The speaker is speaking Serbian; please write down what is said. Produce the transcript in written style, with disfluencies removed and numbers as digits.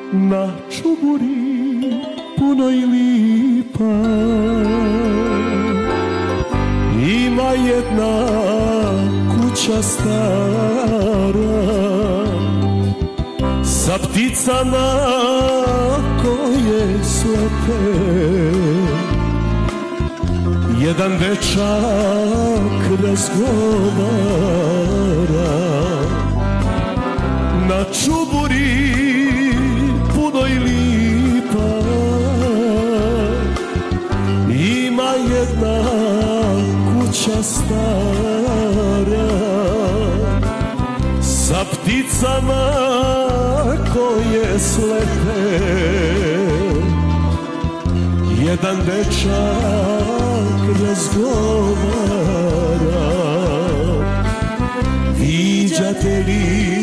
na čuburi punoj lipa. Ima jedna kuća stara sa pticama koje slepe. Jedan dečak razgovara na čuburi punoj lipa. Ima jedna kuća stara sa pticama koje slepe. Jedan dečak razgovara: viđate li